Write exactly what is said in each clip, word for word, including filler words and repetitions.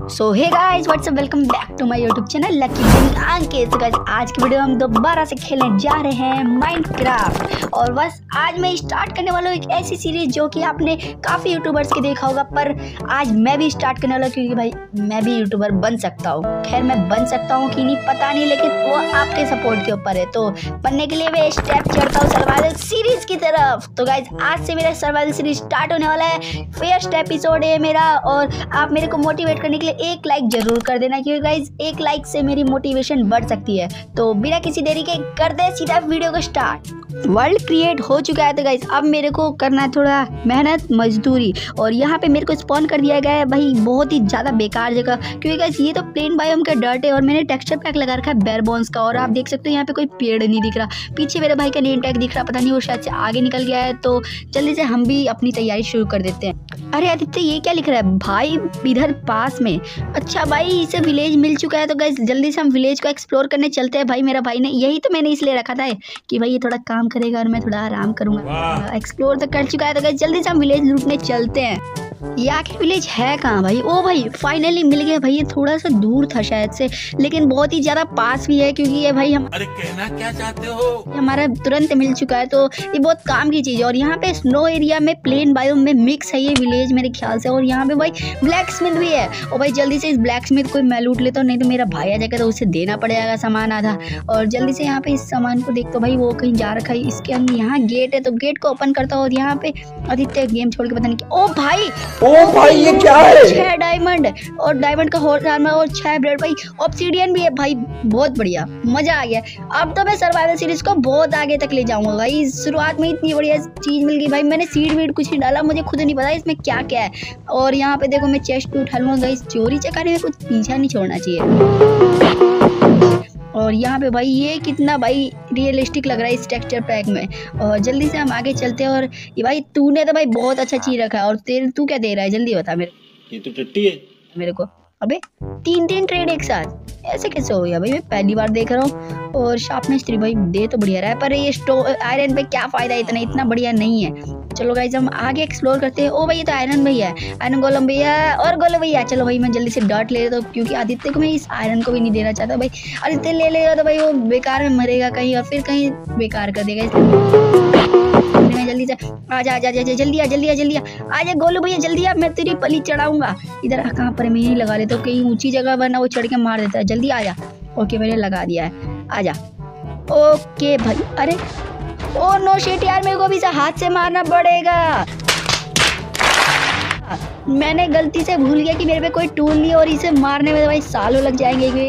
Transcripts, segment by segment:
So hey guys what's up welcome back to my YouTube channel lucky gaming Ankit. तो guys आज की video हम दोबारा से खेलने जा रहे हैं माइनक्राफ्ट। और बस आज मैं स्टार्ट करने वाला हूँ एक ऐसी सीरीज जो कि आपने काफ़ी यूट्यूबर्स के देखा होगा, पर आज मैं भी स्टार्ट करने वाला हूँ क्योंकि भाई मैं भी यूट्यूबर बन सकता हूँ। खैर मैं बन सकता हूँ कि नहीं पता नहीं, लेकिन वो आपके सपोर्ट के ऊपर है। तो बनने के लिए मैं स्टेप चढ़ता हूँ सर्वाइवल सीरीज की तरफ। तो गाइज आज से मेरा सर्वाइवल सीरीज स्टार्ट होने वाला है। फर्स्ट एपिसोड है मेरा और आप मेरे को मोटिवेट करने के लिए एक लाइक जरूर कर देना, क्योंकि गाइज एक लाइक से मेरी मोटिवेशन बढ़ सकती है। तो बिना किसी देरी के कर दे सीधा वीडियो को स्टार्ट। वर्ल्ड क्रिएट हो चुका है, तो गाइज अब मेरे को करना है थोड़ा मेहनत मजदूरी। और यहाँ पे मेरे को स्पॉन कर दिया गया है भाई बहुत ही ज़्यादा बेकार जगह, क्योंकि गाइज ये तो प्लेन बायोम का डर्ट है और मैंने टेक्सचर पैक लगा रखा है बेयर बोन्स का। और आप देख सकते हो यहाँ पे कोई पेड़ नहीं दिख रहा। पीछे मेरे भाई का नेम टैग दिख रहा, पता नहीं वो शायद से आगे निकल गया है। तो जल्दी से हम भी अपनी तैयारी शुरू कर देते हैं। अरे आदित्य ये क्या लिख रहा है भाई इधर पास में? अच्छा भाई इसे विलेज मिल चुका है, तो गाइस जल्दी से हम विलेज को एक्सप्लोर करने चलते हैं। भाई मेरा भाई ने यही तो मैंने इसलिए रखा था कि भाई ये थोड़ा काम करेगा और मैं थोड़ा आराम करूंगा। एक्सप्लोर तो कर चुका है, तो गाइस जल्दी से हम विलेज लूटने चलते हैं। ये आखिर विलेज है कहाँ भाई? ओ भाई फाइनली मिल गया भाई। ये थोड़ा सा दूर था शायद से, लेकिन बहुत ही ज्यादा पास भी है, क्योंकि ये भाई हम अरे कहना क्या चाहते हो हमारा तुरंत मिल चुका है। तो ये बहुत काम की चीज है। और यहाँ पे स्नो एरिया में प्लेन बायोम में मिक्स है ये विलेज मेरे ख्याल से। और यहाँ पे भाई ब्लैक स्मिथ भी है। और भाई जल्दी से इस ब्लैक स्मिथ को मैं लूट लेता हूँ, नहीं तो मेरा भाई आ जाएगा तो उसे देना पड़ेगा सामान आधा। और जल्दी से यहाँ पे इस सामान को देखता हूँ भाई वो कहीं जा रखा है। इसके अंदर यहाँ गेट है, तो गेट को ओपन करता हूँ। और यहाँ पे आदित्य गेम छोड़ के पता नहीं क्या। ओ भाई ओ भाई ये क्या है? छह डायमंड और डायमंड का हॉर्स आर्मर और छह ब्रेड भाई। ऑब्सीडियन भी है भाई, बहुत बढ़िया मजा आ गया। अब तो मैं सर्वाइवल सीरीज को बहुत आगे तक ले जाऊंगा भाई। शुरुआत में इतनी बढ़िया चीज मिल गई भाई, मैंने सीड वीड कुछ नहीं डाला, मुझे खुद नहीं पता इसमें क्या क्या है। और यहाँ पे देखो मैं चेस्ट भी उठा लूंगा गाइस। चोरी चकारी में कुछ पीछा नहीं छोड़ना चाहिए। और यहाँ पे भाई ये कितना भाई रियलिस्टिक लग रहा है इस टेक्सचर पैक में। और जल्दी से हम आगे चलते हैं। और ये भाई तूने तो भाई बहुत अच्छा चीज रखा है। और तेरे तू क्या दे रहा है जल्दी बता मेरे। ये तो टट्टी है मेरे को अबे तीन तीन ट्रेड एक साथ ऐसे कैसे हो गया भाई? मैं पहली बार देख रहा हूँ। और शार्पनेस थ्री भाई दे तो बढ़िया रहा है, पर ये स्टो आयरन पे क्या फायदा, इतना इतना बढ़िया नहीं है। चलो गाइस हम आगे एक्सप्लोर करते हैं। ओ भाई ये तो आयरन भैया है, आयरन गोलम भैया और गोलम भैया। चलो भाई मैं जल्दी से डॉट ले लेता हूँ, क्योंकि आदित्य को मैं इस आयरन को भी नहीं देना चाहता भाई। आदित्य ले लेगा तो भाई वो बेकार में मरेगा कहीं और फिर कहीं बेकार कर देगा। जल्दी से आजा आजा आजा जल्दी आ जल्दी आ जल्दी आ आजा गोलू भैया जल्दी आ, मैं तेरी पली चढ़ाऊंगा। इधर कहाँ पर मैं यही लगा लेता हूँ, कहीं ऊंची जगह वरना वो चढ़ के मार देता है। जल्दी आजा। ओके मैंने लगा दिया है, आजा। ओके भाई अरे ओ नो शिट यार, मेरे को भी इसे हाथ से मारना पड़ेगा। मैंने गलती से भूल गया कि मेरे पे कोई टूल नहीं है और इसे मारने में भाई सालों लग जाएंगे।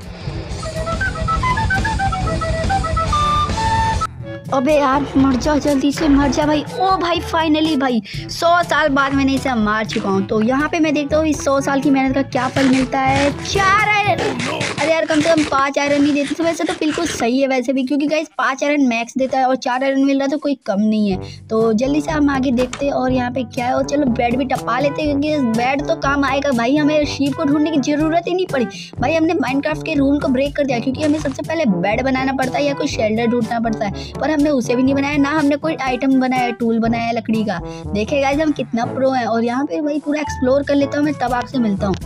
अबे यार मर जा जल्दी से मर जा भाई। ओ भाई फाइनली भाई सौ साल बाद मैंने इसे मार चुका हूँ। तो यहाँ पे मैं देखता हूँ इस सौ साल की मेहनत का क्या फल मिलता है। चार आयरन। अरे यार कम से कम पाँच आयरन नहीं देते तो वैसे तो बिल्कुल सही है वैसे भी, क्योंकि गाइस पाँच आयरन मैक्स देता है और चार आयरन मिल रहा तो कोई कम नहीं है। तो जल्दी से हम आगे देखते हैं। और यहाँ पे क्या है, और चलो बेड भी टपा लेते हैं, क्योंकि बेड तो काम आएगा भाई। हमें शीप को ढूंढने की जरूरत ही नहीं पड़ी भाई। हमने माइनक्राफ्ट के रूल को ब्रेक कर दिया, क्योंकि हमें सबसे पहले बेड बनाना पड़ता है या कोई शेल्टर ढूंढना पड़ता है, पर हमने उसे भी नहीं बनाया, ना हमने कोई आइटम बनाया, टूल बनाया लकड़ी का। देखे गाइस हम कितना प्रो हैं। और यहाँ पे भाई पूरा एक्सप्लोर कर लेता हूँ मैं, तब आपसे मिलता हूँ।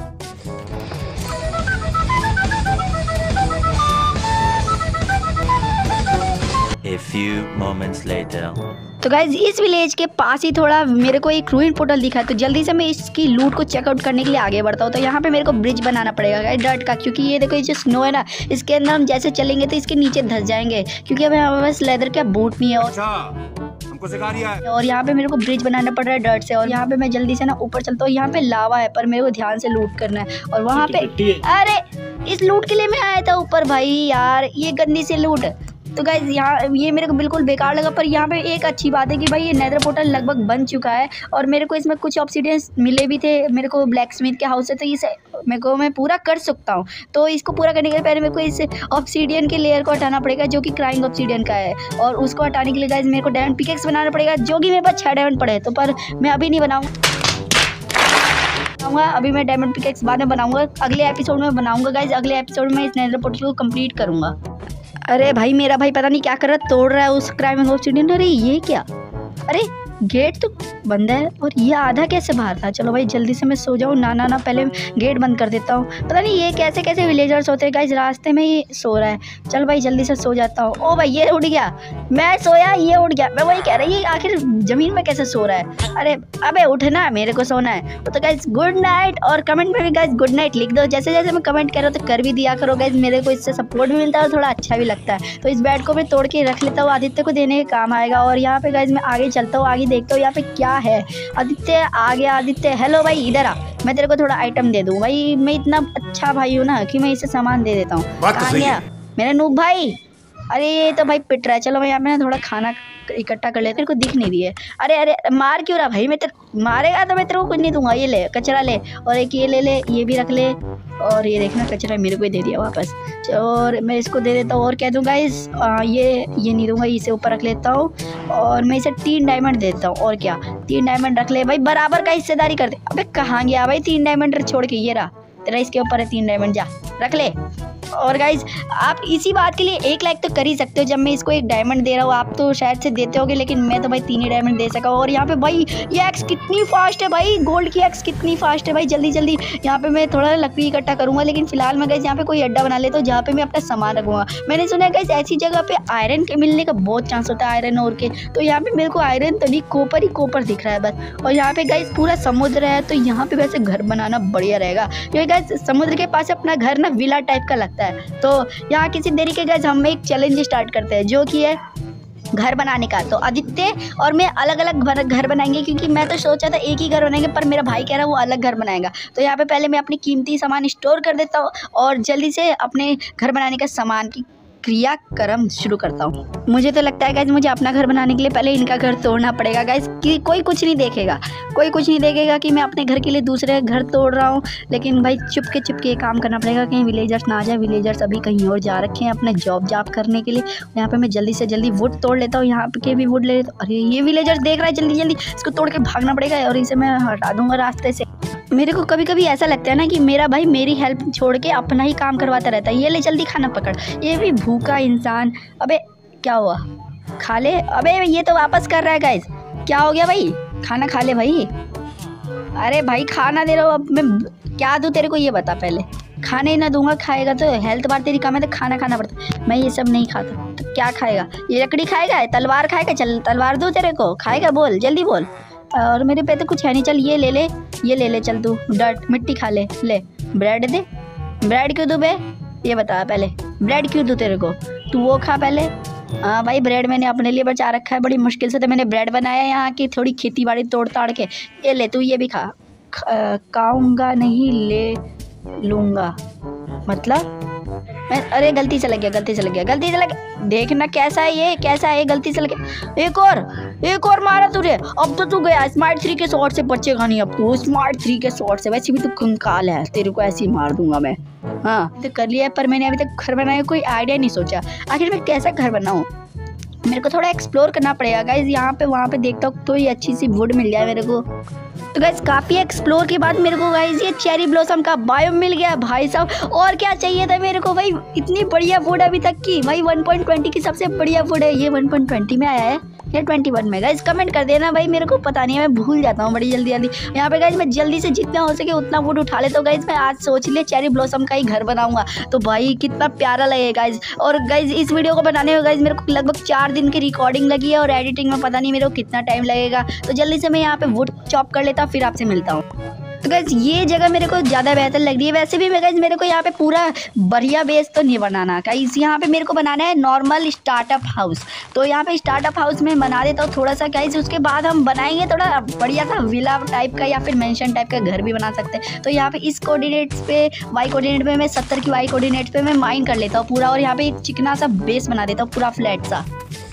A few moments later. तो गाइज इस विलेज के पास ही थोड़ा मेरे को एक रूइन पोर्टल दिखा है, तो जल्दी से मैं इसकी लूट को चेकआउट करने के लिए आगे बढ़ता हूँ। तो यहाँ पे मेरे को ब्रिज बनाना पड़ेगा गाइस डर्ट का, क्योंकि ये देखो ये जो स्नो है ना, इसके अंदर हम जैसे चलेंगे तो इसके नीचे धंस जाएंगे, क्योंकि हमें हमारे पास लेदर का बूट नहीं है। और हमको सिखा रिया है। और यहाँ पे मेरे को ब्रिज बनाना पड़ रहा है डर्ट से। और यहाँ पे मैं जल्दी से ना ऊपर चलता हूँ। यहाँ पे लावा है, पर मेरे को ध्यान से लूट करना है। और वहाँ पे अरे इस लूट के लिए मैं आया था ऊपर भाई यार, ये गंदी से लूट। तो गाइज यहाँ ये मेरे को बिल्कुल बेकार लगा, पर यहाँ पे एक अच्छी बात है कि भाई ये नेदर पोर्टल लगभग बन चुका है। और मेरे को इसमें कुछ ऑब्सीडियंस मिले भी थे मेरे को ब्लैक स्मिथ के हाउस से, तो इसे मेरे को मैं पूरा कर सकता हूँ। तो इसको पूरा करने के लिए पहले मेरे को इस ऑब्सीडियन के लेयर को हटाना पड़ेगा, जो कि क्राइंग ऑब्सीडियन का है। और उसको हटाने के लिए गाइज मेरे को डायमंड पिकेक्स बनाना पड़ेगा, जो कि मेरे पास छः डायमंड पड़े। तो पर मैं अभी नहीं बनाऊँगा, अभी मैं डायमंड पिकेक्स बाद में बनाऊँगा, अगले एपिसोड में बनाऊँगा गाइज। अगले एपिसोड में इस नेदर पोर्टल को कंप्लीट करूँगा। अरे भाई मेरा भाई पता नहीं क्या कर रहा है, तोड़ रहा है उस क्राइम ऑब्सीडियन। अरे ये क्या, अरे गेट तो बंद है और ये आधा कैसे बाहर था। चलो भाई जल्दी से मैं सो जाऊँ। ना ना ना पहले गेट बंद कर देता हूँ। पता नहीं ये कैसे कैसे विलेजर्स होते हैं गाइस, रास्ते में ही सो रहा है। चल भाई जल्दी से सो जाता हूँ। ओ भाई ये उड़ गया, मैं सोया ये उड़ गया। मैं वही कह रही है आखिर ज़मीन में कैसे सो रहा है। अरे अबे उठना, मेरे को सोना है। तो गाइस गुड नाइट, और कमेंट में भी गाइस गुड नाइट लिख दो। जैसे जैसे मैं कमेंट कर रहा हूँ तो कर भी दिया करो गाइस, मेरे को इससे सपोर्ट भी मिलता है और थोड़ा अच्छा भी लगता है। तो इस बेड को मैं तोड़ के रख लेता हूँ, आदित्य को देने के काम आएगा। और यहाँ पे गाइस मैं आगे चलता हूँ, आगे देखता हूँ यहाँ पे क्या है। आदित्य आ गया। आदित्य हेलो भाई इधर आ, मैं तेरे को थोड़ा आइटम दे दूँ। भाई मैं इतना अच्छा भाई हूँ ना कि मैं इसे सामान दे देता हूँ। कहाँ गया मेरा नूब भाई? अरे ये तो भाई पिट रहा है। चलो भाई यहाँ पे ना थोड़ा खाना इकट्ठा कर लेते, तेरे को दिख नहीं रही है। अरे अरे मार क्यों रहा भाई? मैं तेरे मारेगा तो मैं तेरे को कुछ नहीं दूंगा। ये ले कचरा ले, और एक ये ले ले, ये भी रख ले। और ये देखना कचरा मेरे को ही दे दिया वापस। और मैं इसको दे देता हूँ। और कह दूँगा इस ये ये नहीं दूंगा, इसे ऊपर रख लेता हूँ। और मैं इसे तीन डायमंड देता हूँ। और क्या तीन डायमंड रख ले भाई, बराबर का हिस्सेदारी कर दे। अबे कहाँ गया भाई तीन डायमंड छोड़ के? ये रहा तेरा, इसके ऊपर है तीन डायमंड, जा रख ले। और गाइज आप इसी बात के लिए एक लाइक तो कर ही सकते हो। जब मैं इसको एक डायमंड दे रहा हूँ, आप तो शायद से देते होगे, लेकिन मैं तो भाई तीन ही डायमंड दे सका। और यहाँ पे भाई ये एक्स कितनी फास्ट है भाई, गोल्ड की एक्स कितनी फास्ट है भाई। जल्दी जल्दी यहाँ पे मैं थोड़ा लकड़ी इकट्ठा करूँगा, लेकिन फिलहाल मैं गाइज यहाँ पे कोई अड्डा बना लेता हूँ जहाँ पे मैं अपना सामान रखूँगा। मैंने सुना है गाइज ऐसी जगह पे आयरन के मिलने का बहुत चांस होता है, आयरन और के। तो यहाँ पे मेरे को आयरन तो नहीं, कोपर ही कोपर दिख रहा है बस। और यहाँ पे गाइज पूरा समुद्र है, तो यहाँ पे वैसे घर बनाना बढ़िया रहेगा, क्योंकि गाइज समुद्र के पास अपना घर ना विला टाइप का लगता है। तो यहाँ किसी देरी के गाइस हम एक चैलेंज स्टार्ट करते हैं, जो कि है घर बनाने का। तो आदित्य और मैं अलग अलग घर बनाएंगे, क्योंकि मैं तो सोचा था एक ही घर बनाएंगे, पर मेरा भाई कह रहा है वो अलग घर बनाएगा। तो यहाँ पे पहले मैं अपनी कीमती सामान स्टोर कर देता हूँ और जल्दी से अपने घर बनाने का सामान की क्रियाक्रम शुरू करता हूँ। मुझे तो लगता है गाइज मुझे अपना घर बनाने के लिए पहले इनका घर तोड़ना पड़ेगा गाइज, कि कोई कुछ नहीं देखेगा, कोई कुछ नहीं देखेगा कि मैं अपने घर के लिए दूसरे घर तोड़ रहा हूँ। लेकिन भाई चुपके चुपके काम करना पड़ेगा, कहीं विलेजर्स ना आ जाए। विलेजर्स अभी कहीं और जा रखे हैं अपने जॉब जॉब करने के लिए। यहाँ पे मैं जल्दी से जल्दी वुड तोड़ लेता हूँ, यहाँ के भी वुड ले लेता हूँ। अरे ये विलेजर्स देख रहा है, जल्दी जल्दी इसको तोड़ के भागना पड़ेगा और इसे मैं हटा दूंगा रास्ते से। मेरे को कभी कभी ऐसा लगता है ना कि मेरा भाई मेरी हेल्प छोड़ के अपना ही काम करवाता रहता है। ये ले जल्दी खाना पकड़, ये भी भूखा इंसान। अबे क्या हुआ, खा ले। अबे ये तो वापस कर रहा है गाइस, क्या हो गया भाई? खाना खा ले भाई। अरे भाई खाना दे रहा हूँ, अब मैं क्या दूँ तेरे को ये बता पहले। खाने ही ना दूंगा, खाएगा तो हेल्थ बार तेरी कम है तो खाना खाना पड़ता है। मैं ये सब नहीं खाता तो क्या खाएगा? ये लकड़ी खाएगा, तलवार खाएगा? चल तलवार दूँ तेरे को, खाएगा? बोल जल्दी बोल। और मेरे पे तो कुछ है नहीं, चल ये ले ले, ये ले ले, चल तू डर्ट मिट्टी खा ले। ले ब्रेड दे, ब्रेड क्यों दूँ बे ये बता पहले, ब्रेड क्यों दूँ तेरे को? तू वो खा पहले। हाँ भाई ब्रेड मैंने अपने लिए बचा रखा है, बड़ी मुश्किल से तो मैंने ब्रेड बनाया यहाँ की थोड़ी खेती बाड़ी तोड़ ताड़ के। ये ले तू ये भी खा। खाऊंगा नहीं, ले लूँगा मतलब मैं, अरे गलती से लग गया, गलती से लग गया, गलती से लग गया। देखना कैसा है ये, कैसा है ये, गलती से लग गया। एक और, एक और मारा तुझे। अब तो तू गया स्मार्ट थ्री के शॉट से बचेगा नहीं अब तू, स्मार्ट थ्री के शॉट से। वैसे भी तू कंकाल है, तेरे को ऐसे ही मार दूंगा मैं। हाँ तो कर लिया, पर मैंने अभी तक घर बनाने का कोई आइडिया नहीं सोचा। आखिर मैं कैसा घर बनाऊँ? मेरे को थोड़ा एक्सप्लोर करना पड़ेगा गाइज। यहाँ पे वहाँ पे देखता हूँ तो ये अच्छी सी वुड मिल जाए मेरे को। तो गाइज काफ़ी एक्सप्लोर के बाद मेरे को गाइज ये चेरी ब्लॉसम का बायोम मिल गया भाई साहब। और क्या चाहिए था मेरे को भाई, इतनी बढ़िया वुड अभी तक की भाई। वन पॉइंट ट्वेंटी की सबसे बढ़िया वुड है ये, वन पॉइंट ट्वेंटी में आया है या ट्वेंटी वन में? गाइज कमेंट कर देना भाई, मेरे को पता नहीं है, मैं भूल जाता हूँ बड़ी जल्दी जल्दी। यहाँ पे गाइज मैं जल्दी से जितना हो सके उतना वुड उठा लेता हूँ गाइज। मैं आज सोच लिया चेरी ब्लॉसम का ही घर बनाऊंगा, तो भाई कितना प्यारा लगेगा गाइज। और गाइज इस वीडियो को बनाने में गाइज मेरे को लगभग चार दिन की रिकॉर्डिंग लगी है, और एडिटिंग में पता नहीं मेरे को कितना टाइम लगेगा। तो जल्दी से मैं यहाँ पे वुड चॉप कर लेता हूँ, फिर आपसे मिलता हूँ। तो गाइज ये जगह मेरे को ज़्यादा बेहतर लग रही है। वैसे भी मैं गाइज मेरे को यहाँ पे पूरा बढ़िया बेस तो नहीं बनाना गाइज, यहाँ पे मेरे को बनाना है नॉर्मल स्टार्टअप हाउस। तो यहाँ पे स्टार्टअप हाउस में बना देता हूँ थोड़ा सा गाइज, उसके बाद हम बनाएंगे थोड़ा बढ़िया सा विला टाइप का या फिर मेंशन टाइप का घर भी बना सकते हैं। तो यहाँ पे इस कोऑर्डिनेट्स पे, वाई कोऑर्डिनेट पे मैं सत्तर की वाई कोऑर्डिनेट पे मैं माइन कर लेता हूँ पूरा, और यहाँ पे एक चिकना सा बेस बना देता हूँ पूरा फ्लैट सा।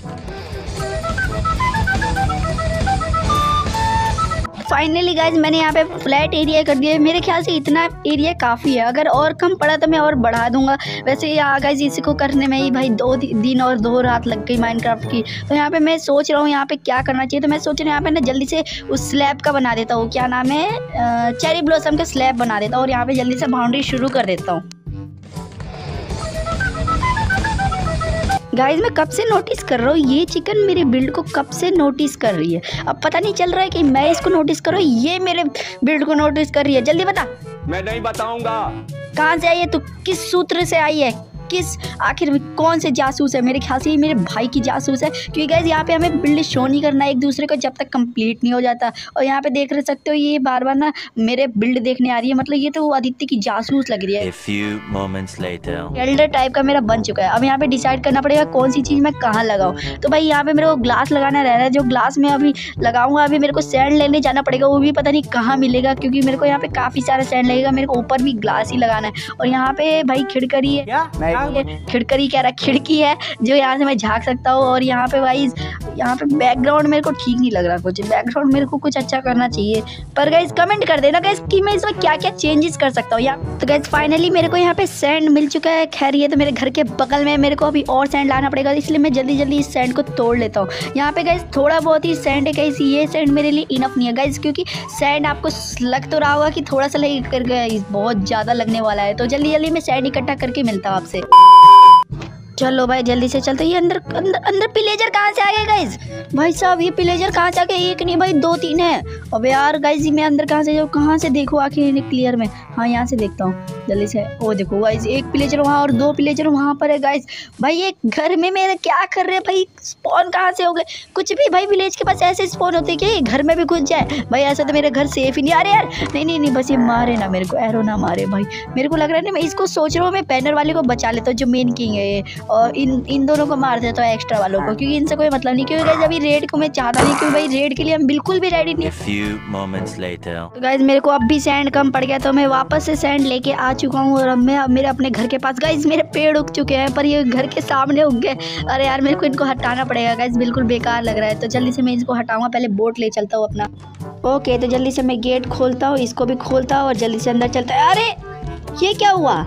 फाइनली गाइज मैंने यहाँ पे फ्लैट एरिया कर दिया है। मेरे ख्याल से इतना एरिया काफ़ी है, अगर और कम पड़ा तो मैं और बढ़ा दूंगा। वैसे यहाँ गाइज इसी को करने में ही भाई दो दिन और दो रात लग गई माइनक्राफ्ट की। तो यहाँ पे मैं सोच रहा हूँ यहाँ पे क्या करना चाहिए। तो मैं सोच रहा हूँ यहाँ पे ना जल्दी से उस स्लैब का बना देता हूँ, क्या नाम है, चेरी ब्लॉसम का स्लैब बना देता हूँ, और यहाँ पे जल्दी से बाउंड्री शुरू कर देता हूँ। गाइज मैं कब से नोटिस कर रहा हूँ ये चिकन मेरे बिल्ड को कब से नोटिस कर रही है। अब पता नहीं चल रहा है कि मैं इसको नोटिस कर रहा हूँ ये मेरे बिल्ड को नोटिस कर रही है। जल्दी बता मैं नहीं बताऊंगा। कहाँ से आई है तू, किस सूत्र से आई है, किस आखिर में कौन से जासूस है। मेरे ख्याल से ये मेरे भाई की जासूस है, क्योंकि गाइज यहाँ पे हमें बिल्ड शो नहीं करना है एक दूसरे को जब तक कंप्लीट नहीं हो जाता। और यहाँ पे देख रहे सकते हो ये बार बार ना मेरे बिल्ड देखने आ रही है, मतलब ये तो वो आदित्य की जासूस लग रही है। A few moments later. Elder type का मेरा बन चुका है। अब यहाँ पे डिसाइड करना पड़ेगा कौन सी चीज़ मैं कहाँ लगाऊँ। तो भाई यहाँ पे मेरे को ग्लास लगाना रह रहा है, जो ग्लास में अभी लगाऊंगा अभी मेरे को सैंड लेने जाना पड़ेगा, वो भी पता नहीं कहाँ मिलेगा, क्योंकि मेरे को यहाँ पे काफ़ी सारा सैंड लगेगा। मेरे को ऊपर भी ग्लास ही लगाना है। और यहाँ पे भाई खिड़करी है, खिड़करी कह रहा खिड़की है जो यहाँ से मैं झाँक सकता हूँ। और यहाँ पे भाई यहाँ पे बैकग्राउंड मेरे को ठीक नहीं लग रहा, कुछ बैकग्राउंड मेरे को कुछ अच्छा करना चाहिए। पर गाइस कमेंट कर देना गाइस कि मैं इसमें क्या क्या चेंजेस कर सकता हूँ। यहाँ तो गाइस फाइनली मेरे को यहाँ पे सैंड मिल चुका है। खैर ये तो मेरे घर के बगल में, मेरे को अभी और सैंड लाना पड़ेगा, इसलिए मैं जल्दी जल्दी इस सैंड को तोड़ लेता हूँ। यहाँ पे गाइस थोड़ा बहुत ही सैंड है गाइस, ये सैंड मेरे लिए इनफ नहीं है गाइस, क्योंकि सैंड आपको लग तो रहा होगा कि थोड़ा सा लगे कर गाइस, बहुत ज़्यादा लगने वाला है। तो जल्दी जल्दी मैं सैंड इकट्ठा करके मिलता हूँ आपसे। चलो भाई जल्दी से चलते। ये अंदर अंदर अंदर पिलेजर कहाँ से आ गए गाइज? भाई साहब ये पिलेजर कहाँ से आ गए? एक नहीं भाई दो तीन है। अबे यार गाइज मैं अंदर कहाँ से जाऊँ, कहाँ से देखो आखिर क्लियर में। हाँ यहाँ से देखता हूँ जल्दी से। ओ देखो गाइज एक पिलेजर वहाँ और दो पिलेजर वहाँ पर है गाइज। भाई ये घर में मेरे क्या कर रहे हैं भाई, स्पॉन कहाँ से हो गए? कुछ भी भाई विलेज के पास ऐसे स्पॉन होते कि घर में भी घुस जाए भाई, ऐसा तो मेरे घर सेफ ही नहीं। अरे यार नहीं नहीं नहीं बस ये मारे ना मेरे को, एरो ना मारे भाई। मेरे को लग रहा है ना मैं इसको सोच रहा हूँ मैं बैनर वाले को बचा लेता हूँ जो मेन किंग है ये, और इन इन दोनों को मार देता हूँ एक्स्ट्रा वालों को, क्योंकि इनसे कोई मतलब नहीं। क्योंकि गाइस अभी रेड को मैं चाहता नहीं, क्योंकि भाई रेड के लिए हम बिल्कुल भी रेडी नहीं। A few moments later. तो गाइस मेरे को अब भी सैंड कम पड़ गया, तो मैं वापस से सैंड लेके आ चुका हूँ। और अब मैं अब मेरे अपने घर के पास गाइस मेरे पेड़ उग चुके हैं, पर ये घर के सामने उग गए। अरे यार मेरे को इनको हटाना पड़ेगा गाइस, बिल्कुल बेकार लग रहा है। तो जल्दी से मैं इसको हटाऊंगा, पहले बोट ले चलता हूँ अपना। ओके तो जल्दी से मैं गेट खोलता हूँ, इसको भी खोलता हूँ और जल्दी से अंदर चलता है। अरे ये क्या हुआ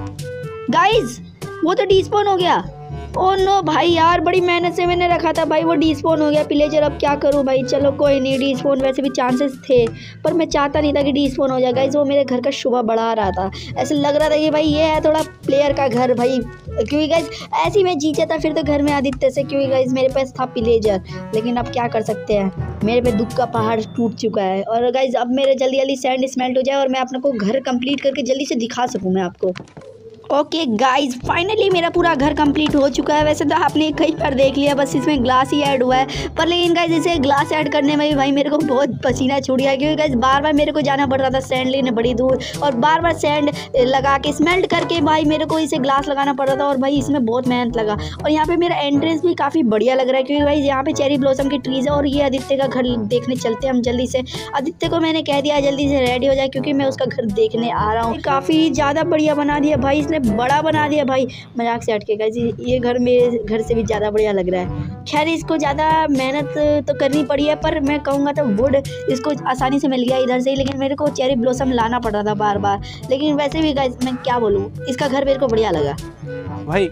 गाइस, वो तो डिस्पॉन हो गया। ओ नो भाई यार बड़ी मेहनत से मैंने रखा था भाई, वो डिस्पॉन हो गया पिलेजर। अब क्या करूं भाई, चलो कोई नहीं, डिस्पॉन वैसे भी चांसेस थे, पर मैं चाहता नहीं था कि डिस्पॉन हो जाए गाइस। वो मेरे घर का शोभा बढ़ा रहा था, ऐसे लग रहा था कि भाई ये है थोड़ा प्लेयर का घर भाई, क्योंकि गाइस ऐसे ही मैं जीत जाता फिर तो घर में आदित्य से, क्योंकि गाइस मेरे पास था पिलेजर। लेकिन अब क्या कर सकते हैं, मेरे पे दुख का पहाड़ टूट चुका है। और गाइस अब मेरे जल्दी जल्दी सैंड स्मेल्ट हो जाए और मैं अपने को घर कंप्लीट करके जल्दी से दिखा सकूँ मैं आपको। ओके गाइज फाइनली मेरा पूरा घर कंप्लीट हो चुका है। वैसे तो आपने कई बार देख लिया, बस इसमें ग्लास ही ऐड हुआ है, पर लेकिन गाइज इसे ग्लास ऐड करने में भी भाई मेरे को बहुत पसीना छूट गया, क्योंकि गाइज बार बार मेरे को जाना पड़ रहा था सैंड लेने बड़ी दूर, और बार बार सैंड लगा के स्मेल्ट करके भाई मेरे को इसे ग्लास लगाना पड़ रहा था। और भाई इसमें बहुत मेहनत लगा। और यहाँ पे मेरा एंट्रेंस भी काफ़ी बढ़िया लग रहा है, क्योंकि भाई यहाँ पे चेरी ब्लॉसम की ट्रीज है। और ये आदित्य का घर देखने चलते हैं हम जल्दी से। आदित्य को मैंने कह दिया जल्दी से रेडी हो जाए, क्योंकि मैं उसका घर देखने आ रहा हूँ। काफ़ी ज़्यादा बढ़िया बना दिया भाई इसने, बड़ा बना दिया भाई, मजाक से हटके गाइस ये घर मेरे घर से भी ज़्यादा बढ़िया लग रहा है। खैर इसको ज़्यादा मेहनत तो करनी पड़ी है, पर मैं कहूँगा तो वुड इसको आसानी से मिल गया इधर से ही, लेकिन मेरे को चेरी ब्लॉसम लाना पड़ रहा था बार बार। लेकिन वैसे भी गाइस मैं क्या बोलूँ, इसका घर मेरे को बढ़िया लगा भाई,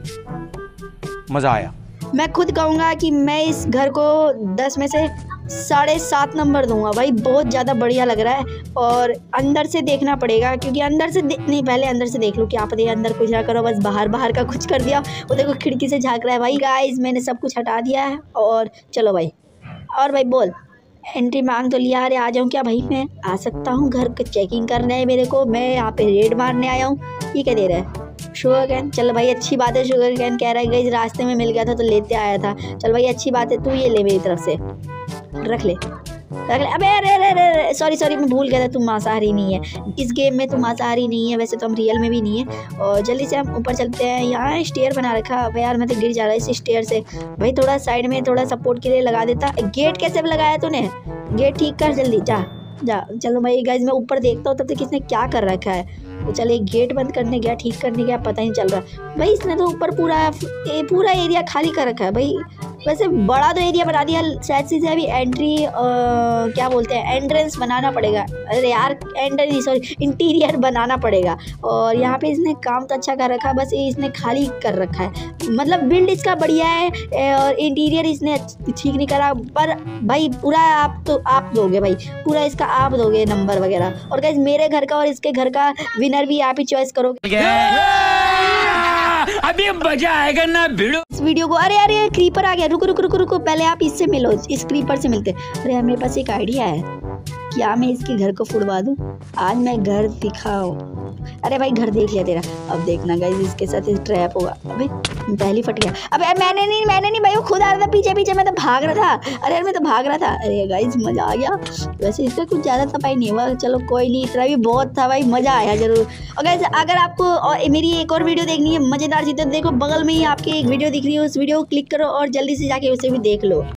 मज़ा आया। मैं खुद कहूँगा कि मैं इस घर को दस में से साढ़े सात नंबर दूंगा भाई, बहुत ज़्यादा बढ़िया लग रहा है। और अंदर से देखना पड़ेगा, क्योंकि अंदर से नहीं पहले अंदर से देख लो क्या पता अंदर कुछ ना करो, बस बाहर बाहर का कुछ कर दिया। वो देखो खिड़की से झाँक रहा है भाई। गाइस मैंने सब कुछ हटा दिया है, और चलो भाई। और भाई बोल, एंट्री मांग तो लिया, अरे आ जाऊँ क्या भाई? मैं आ सकता हूँ, घर का चेकिंग करना है मेरे को, मैं यहाँ पे रेड मारने आया हूँ। ये क्या दे रहा है? शुगर कैन, चल भाई अच्छी बात है। शुगर कैन कह रहा है गाइस रास्ते में मिल गया था तो लेते आया था। चल भाई अच्छी बात है, तू ये ले मेरी तरफ से, रख ले रख ले। अबे अरे अरे अरे सॉरी सॉरी मैं भूल गया था, तुम मांसाहारी नहीं है इस गेम में, तुम मांसाहारी नहीं है, वैसे तो हम रियल में भी नहीं है। और जल्दी से हम ऊपर चलते हैं। यहाँ स्टेयर बना रखा है यार, मैं तो गिर जा रहा है इस स्टेयर से भाई। थोड़ा साइड में थोड़ा सपोर्ट के लिए लगा देता। गेट कैसे लगाया तूने? गेट ठीक कर जल्दी, जा जा। चलो भाई गाइस मैं ऊपर देखता हूँ तब तक किसने क्या कर रखा है। तो चलिए गेट बंद करने गया, ठीक करने गया, पता नहीं चल रहा भाई। इसने तो ऊपर पूरा ए, पूरा एरिया खाली कर रखा है भाई। वैसे बड़ा तो एरिया बना दिया, शायद से अभी एंट्री आ, क्या बोलते हैं एंट्रेंस बनाना पड़ेगा। अरे यार एंट्रेंस सॉरी इंटीरियर बनाना पड़ेगा। और यहाँ पे इसने काम तो अच्छा कर रखा है, बस ये इसने खाली कर रखा है। मतलब बिल्ड इसका बढ़िया है और इंटीरियर इसने ठीक नहीं करा, पर भाई पूरा आप तो आप दोगे भाई, पूरा इसका आप दोगे नंबर वगैरह। और गाइस मेरे घर का और इसके घर का विनर भी आप ही चॉइस करोगे। अभी मजा आएगा ना भिड़ो। इस वीडियो को अरे अरे क्रीपर आ गया, रुको रुको रुको रुको, पहले आप इससे मिलो, इस क्रीपर से मिलते। अरे यार मेरे पास एक आइडिया है, क्या मैं इसके घर को फुड़वा दूं? आज मैं घर दिखाऊं। अरे भाई घर देख लिया तेरा, अब देखना गाइस इसके साथ ट्रैप होगा। अबे पहली फट गया। अबे यार मैंने नहीं मैंने नहीं भाई, वो खुद आ रहा था पीछे पीछे, मैं तो भाग रहा था। अरे यार मैं तो भाग रहा था। अरे गाइस मजा आ गया। वैसे इसका कुछ ज़्यादा सफाई नहीं हुआ, चलो कोई नहीं, इतना भी बहुत था भाई, मज़ा आया जरूर। और गाइस अगर आपको और मेरी एक और वीडियो देखनी है मज़ेदार सी, तो देखो बगल में ही आपकी एक वीडियो दिख रही है, उस वीडियो को क्लिक करो और जल्दी से जाके उसे भी देख लो।